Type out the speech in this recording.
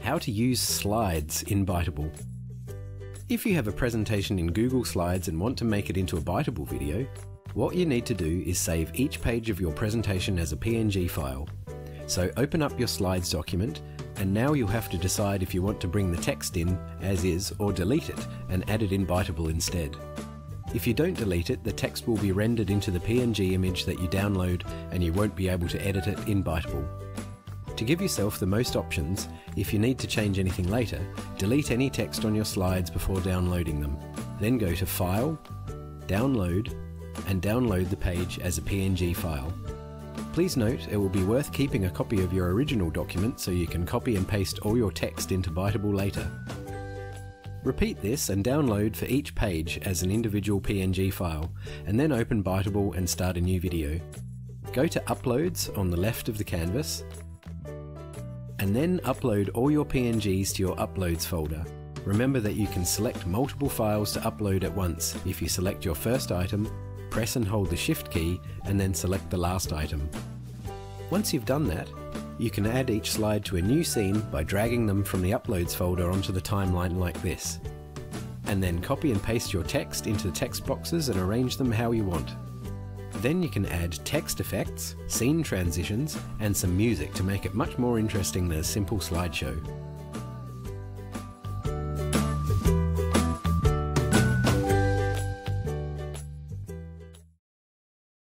How to use slides in Biteable. If you have a presentation in Google Slides and want to make it into a Biteable video, what you need to do is save each page of your presentation as a PNG file. So open up your slides document, and now you'll have to decide if you want to bring the text in as is or delete it and add it in Biteable instead. If you don't delete it, the text will be rendered into the PNG image that you download and you won't be able to edit it in Biteable. To give yourself the most options, if you need to change anything later, delete any text on your slides before downloading them. Then go to File, Download, and download the page as a PNG file. Please note it will be worth keeping a copy of your original document so you can copy and paste all your text into Biteable later. Repeat this and download for each page as an individual PNG file, and then open Biteable and start a new video. Go to Uploads on the left of the canvas, and then upload all your PNGs to your Uploads folder. Remember that you can select multiple files to upload at once if you select your first item, press and hold the Shift key, and then select the last item. Once you've done that, you can add each slide to a new scene by dragging them from the Uploads folder onto the timeline like this. And then copy and paste your text into the text boxes and arrange them how you want. Then you can add text effects, scene transitions, and some music to make it much more interesting than a simple slideshow.